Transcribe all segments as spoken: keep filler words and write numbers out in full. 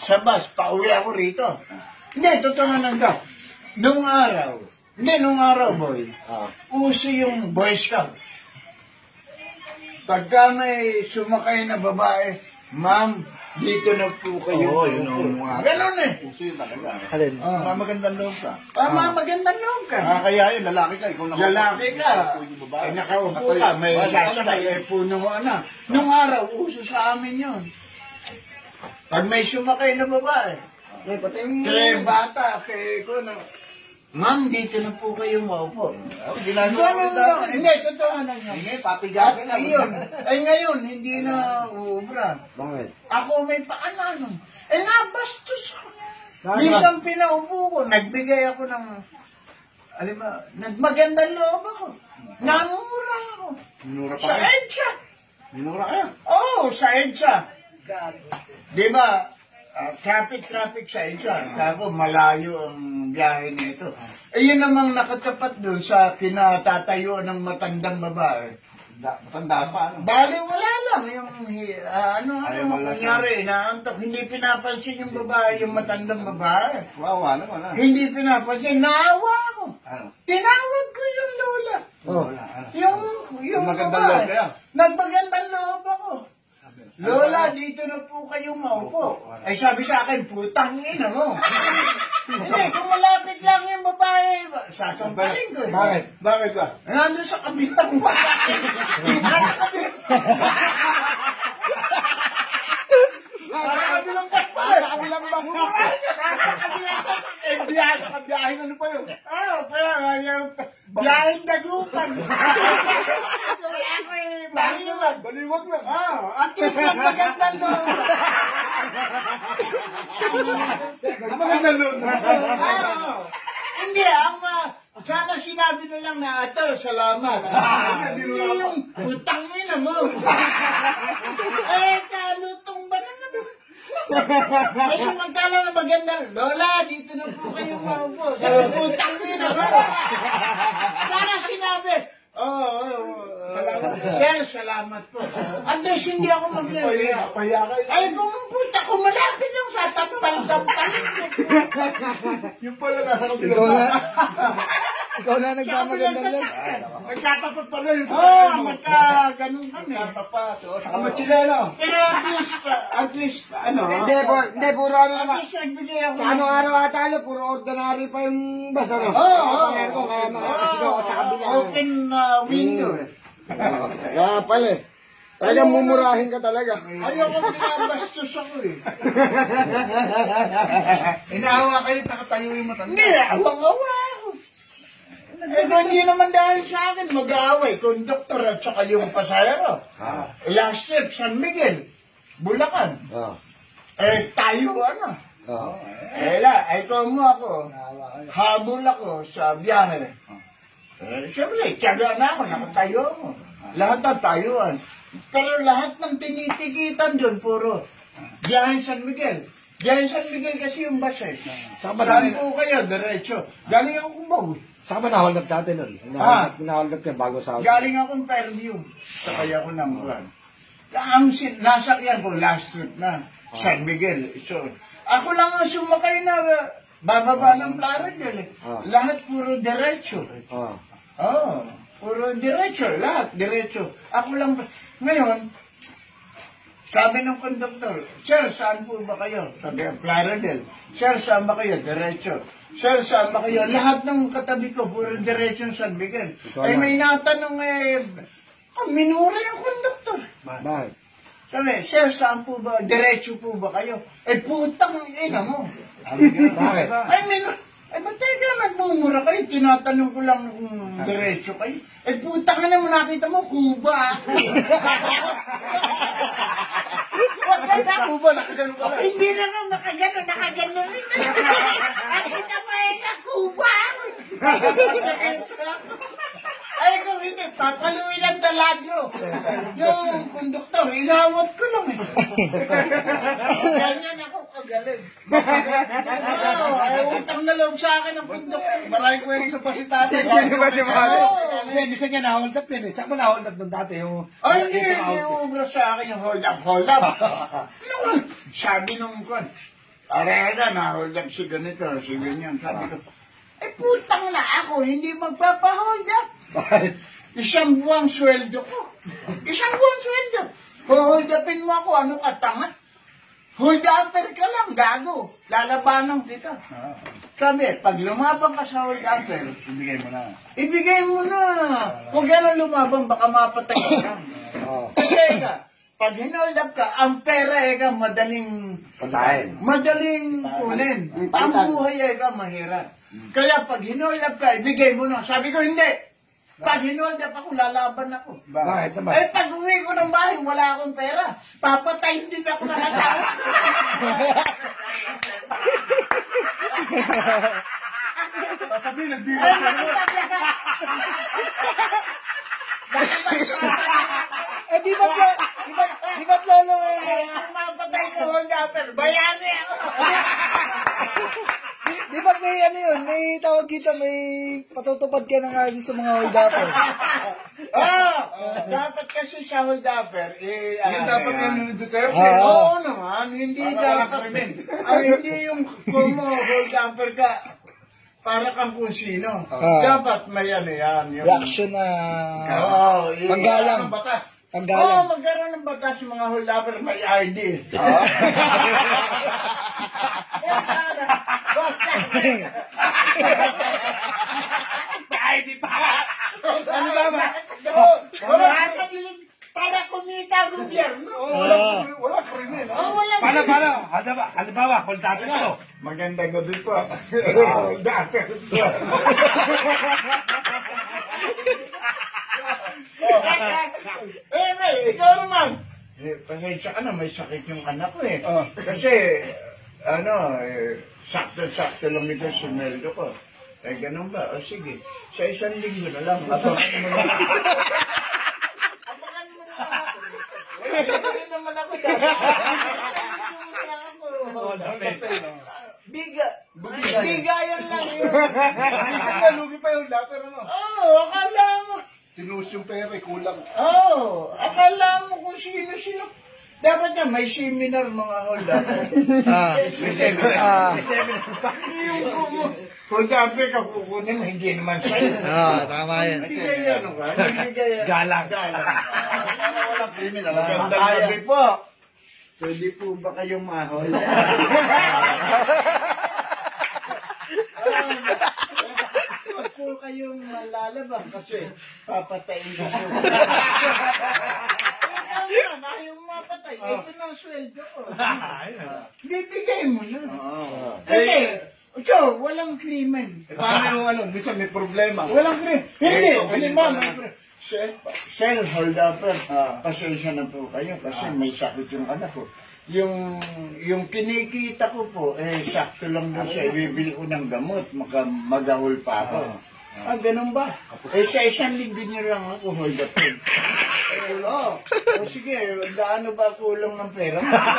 sa bus, pauwi ako rito. Hindi, totoo na nagka. Nung araw, hindi, nung araw, boy, Ah. uso yung Boy Scout. Pagka may sumakay na babae, ma'am, dito na po kayo. Oo, yun ang mga... Ganon eh. Puso yun talaga. Alin? Ah. Mga magandang loob ka. Tama, magandang loob ka. Ah, kaya yun, lalaki ka. Ikaw nakaupo. Lalaki ka. Yung babae. Ay, nakaupo Nakatayo. ka. May Wala, sasakay, wala. eh, puno mo na. Nung araw, uso sa amin yun. Pag may sumakay na babae, Ay, patay mo. kay bata, kay ko na, ma'am, dito na po kayo maupo. Oh, ginagawa ko Ganun dati. lang. Hindi, totoo na nga. Sige, patigasan na. Ayun. Ay, ngayon, hindi na uubra. Bakit? Ako may paanano. Eh, nabastos ko. Bakit? Minsan pinaupo ko, nagbigay ako ng, alam mo, nagmagandang loob ako. Namumura ako. Minura pa Sa kayo. EDSA. Minura kayo. Oo, oh, sa EDSA. Di ba, ah, traffic-traffic sa EDSA. Kako, malayo ang biyahe nito. Eh, yun namang nakatapat doon sa kinatatayuan ng matandang babae. Da- Matanda pa, ano? Bali, wala lang. Yung, ah, ano, Ayaw ano, wala siya. nangyari, inaantok. Hindi pinapansin yung babae, yung matandang babae. Wawa naman, ah. Hindi pinapansin. Naawa ako. Ano? Tinawag ko yung lola. Oh. Wala, ano? Yung, yung Magandang babae. loob kaya? Nagmagandang loob ako. Lola, dito na po kayo maupo. Ay sabi sa akin, putang ina mo. Hindi, kung malapit lang yung babae, sasampaling ko. eh. Bakit? Bakit ba? Nandun sa kabilang babae. Nasa kabilang. Nasa kabilang pas pa. Nasa kabilang babae. Nasa kabilang pas. Eh, biyahe, nakabiyahe na ano pa yun? Ah, kaya nga yung biyaheng dagupan. Ako eh, baliwag. Baliwag lang. Ah, at least magandang loob. Magandang loob. Ah, hindi, ang uh, sana sinabi na lang na ito, salamat. Ah, hindi yung putang ina mo. Eh, kalutong ba na naman? May samantala na magandang, Lola, dito na po kayo maupo. Sabi, putang ina mo. Sana sinabi, oo, oh, oh, salamat. Sir, salamat po. At least hindi ako mag-iaya. Pahiya kayo. Ay, kung puta ko, malapit yung sa tampal-tampal. Yung pala nasa Ikaw kabilang. na. Ikaw na nagmamaganda yan. Nagkatapat pala yun sa Oo, kabilang oh, mo. magka ganun kami. Nagkatapat. O, saka machileno. Pero at least, uh, at least, ano, Hindi, pu- hindi, puro ano at naman. least nagbigay ako. Sa ano araw ata, ano, puro ordinary pa yung bus, ano? Oo, oo. Kaya ko, kaya makakasigaw ako sa kabila. Open uh, window. eh. Kaya pala eh. Talagang mumurahin ka talaga. Ayoko pinabastos ako eh. Inaawa kayo, nakatayo yung matanda. Hindi, awang-awa ako. Eh, hindi naman dahil sa akin mag-aaway, conductor at saka yung pasahero. Ah. Last trip, San Miguel, Bulacan. Oo. Eh, tayo ano. Oo. Eh, la, ay kung mo ako, habol ako sa biyahe. Eh, siyempre, tiyaga na ako, nakatayo ako. Lahat ng tayuan. Pero lahat ng tinitikitan doon, puro biyahe San Miguel. Biyahe San Miguel kasi yung bus eh. Saan ba Saan natin? po kayo, diretso. Galing ako Cubao. Saan ba na-hold up dati nun? Ah. Na-hold up ka bago sa house. Galing akong Fairview. Sakay ako ng ulan. Ang sin nasakyan ko, last trip na, San Miguel. So, ako lang ang sumakay na uh, bababa ng Plaridel eh. Ah. Lahat puro diretso. Oo. Oo, puro diretso, lahat diretso. Ako lang, ngayon, sabi ng konduktor, Sir, saan po ba kayo? Sabi, Plaridel. Sir, saan ba kayo? Diretso. Sir, saan ba kayo? Lahat ng katabi ko, puro diretso San Miguel. Ikaw Ay, lang. may natanong eh, oh, minura yung konduktor. Bakit? Sabi, Sir, saan po ba? Diretso po ba kayo? Eh, putang ina mo. Bakit? Ay, minura. Eh, ba't teka, nagmumura kayo? Tinatanong ko lang kung diretso kayo. Eh, putang ina mo, nakita mo, Cuba ako. Wag ka na. Kuba, nakagano pala. Hindi na lang nakagano, nakagano rin. Nakita mo eh, na Cuba ako. Ay, kung hindi, papaluin ang daladyo. Yung konduktor, inawat ko lang eh. Ganyan ako kagaling. Oo, ay utang na loob sa akin ang konduktor. Maraming kwento sa pasitate. Sino ba di ba? Oo. Hindi, bisa niya na-hold up yun eh. Saan ba na-hold up nun dati? Yung, Ay, hindi, yung sa hindi outfit? umubra sa akin yung hold up, hold up. Ano, sabi nung kon, Arera, na-hold up si ganito, si ganyan. Sabi ko, eh putang na ako, hindi magpapahold up. Bakit? Isang buwang sweldo ko. Isang buwang sweldo. Hold upin mo ako, ano ka, tanga? Hold upper ka lang, gago. Lalabanan kita. Sabi, pag lumabang ka sa hold upper, Ibigay mo na. ibigay mo na. Huwag ka na lumabang, baka mapatay ka lang. Oo. Kasi ka, pag hinold up ka, ang pera eka madaling Patayin. madaling kunin. Ang buhay eka mahirap. Kaya pag hinold up ka, ibigay mo na. Sabi ko, hindi. Pag hinold up ako, lalaban ako. Bakit naman? Eh, pag uwi ko ng bahay, wala akong pera. Papatayin din ako ng asawa. Sasabihin, Eh, nagbibigay ka. nakita ka. Eh, di ba't lo, di ba't, di ba't lolo Eh, eh, kung mapatay ka, hold upper, bayani ako. di, di ba't may ano yun, may tawag kita, may patutupad ka na nga dun sa mga hold upper. Oh, dapat kasi sa hold upper, eh, Yung ah, dapat ah, yan ng Duterte. Ah. Oo naman, hindi Para walang dapat. krimen. Ay, hindi yung kung mo, hold upper ka, para kang kung sino. Ah. Dapat may ano yan. Yung, Reaction na Oo, yung- panggalang. Ang batas. Oo, Panggalang. magkaroon ng batas yung mga hold upper, may I D. I D pa! Ano ba ba? Wala sabihin, para kumita ang gobyerno. Ah. Wala krimen. Oo, wala. Paano, paano? Halimbawa, halimbawa, hold up ito. Magandang gabi po. Hold upper. Eh, may, ikaw naman. Eh, pasensya ka na, may sakit yung anak ko eh. Oh. Kasi, ano, eh, sakto-sakto lang ito sineldo ko. Eh, ganun ba? O sige, sa isang linggo na lang. Abangan mo na. Abangan mo na ako. Wala sabihin naman ako yan. Biga. Bigayan lang yun. Hindi, lugi pa yung dapper, ano? Oo, oh, akala mo. Tinus yung pera, eh, kulang. Oo, oh, akala mo kung sino-sino. Dapat na may seminar mga hold upper. Ah. Ah. Yung kumo. Hold upper ka kukunin mo, hindi naman sa'yo. Ah, tama yan. Hindi kaya ano ka? Hindi kaya. Galang. Galang. Walang krimen, alam mo. Magandang gabi po. Pwede po ba kayong mahol? Huwag po kayong malalabang kasi papatayin ko po. Ayaw mapatay. Ito na ang sweldo ko. Bibigay mo na. Kasi, so, walang krimen. Eh, paano yung ano, minsan may problema. Walang krimen. Hindi. Eh, ito, Halimbawa, wala. may krimen. Sir, sir, hold upper. Pasensya na po kayo kasi may sakit yung anak ko. Yung yung kinikita ko po, eh, sakto lang doon siya. Ibibili ko ng gamot. Mag magahol pa ako. Ah, ganun ba? Eh, sa isang linggo niyo lang ako hold upper. Eh, oo. O sige, gaano ba kulang ng pera?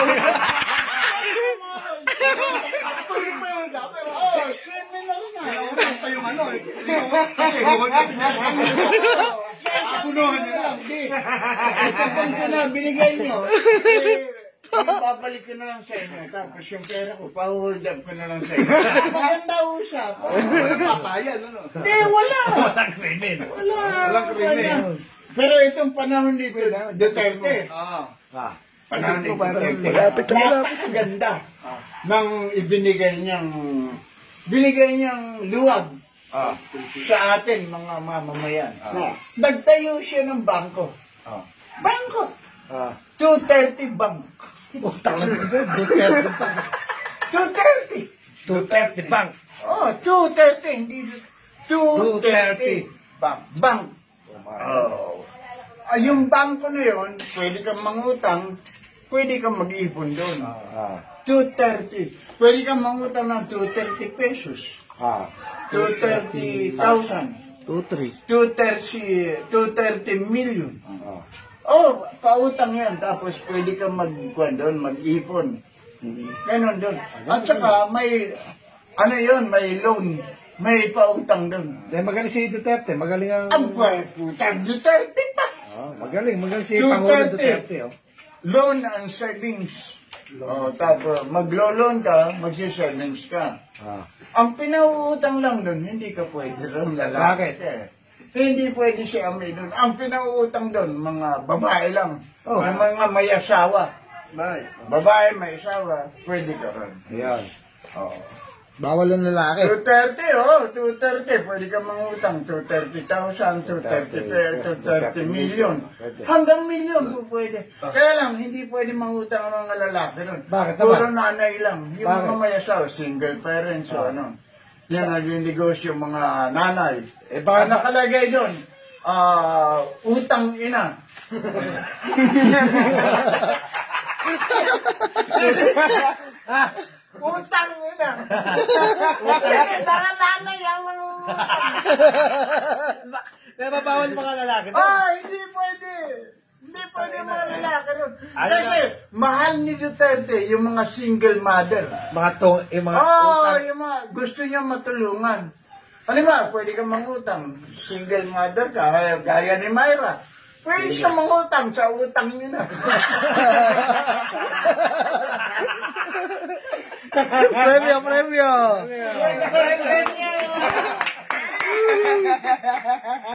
Tuloy pa yung dapper. Oo, seminar na. Kulang pa yung ano, eh. Kasi, huwag na Punuhan nyo lang, di. Kapag ko na binigay nyo, eh, babalik ko na lang sa inyo. Tapos yung pera ko, pa-hold up ko na lang sa inyo. Maganda usap. Walang patayan, ano? Hindi, wala. Walang krimen. Wala. Walang krimen. wala. Pero itong panahon dito, Duterte. Ah. Ah. Panahon dito, Duterte. Malapit na malapit. Napakaganda ng ibinigay niyang, binigay niyang luwag Ah. sa atin, mga mamamayan. Ah. Nagtayo siya ng bangko. Ah. Bangko! Ah. two thirty bank. Utang na Duterte pa. two thirty. Duterte Bank. Oh, two thirty. Hindi two thirty. Bank. Bank. Oh. Ah, yung bangko na yun, pwede kang mangutang, pwede kang mag-ipon doon. Ah. two thirty. Pwede kang mangutang ng two thirty pesos. Ah. two thirty thousand. two three. two thirty, two thirty million. Ah. Oh, pautang yan. Tapos pwede kang mag-kuhan doon, mag-ipon. Ganon doon. At saka may, ano yun, may loan. May pautang doon. Eh, magaling si Duterte. Magaling ang... Ang putang Duterte pa. Ah, magaling. Magaling si Duterte. Pangulo Duterte. Oh. Loan and savings. Oh, tapos maglo-loan ka, magsi-savings ka. Ah. Ang pinauutang lang doon, hindi ka pwede rin lalaki. Bakit? Eh. Hindi pwede si Ami doon. Ang pinauutang doon, mga babae lang. Oh. May mga may asawa. Bay. Babae may asawa, pwede ka rin. Ayan. Oo. Bawal ang lalaki. two thirty, oh, two thirty. Pwede ka mangutang, two thirty thousand, two thirty, two thirty million. Hanggang million po pwede. Kaya lang, hindi pwede mangutang ang mga lalaki ron. Bakit Puro naman? nanay lang. Yung Bakit? mga may asawa, single parents o ano. Yan ang yung negosyo mga nanay. Eh, Baka bakit? nakalagay doon, ah, utang ina. Ah, Utang ina. Utang nanay ang mga kaya mabawal mga lalaki doon. Ah, hindi pwede. Hindi pwede mga lalaki ron. Kasi mahal ni Duterte yung mga single mother. Mga to, yung mga Oo, oh, utang. yung mga gusto niya matulungan. Ano ba, pwede kang mangutang. Single mother ka, kaya gaya ni Myra. Pwede siya mangutang sa utang niyo na. Premyo, premyo. Pwede niya.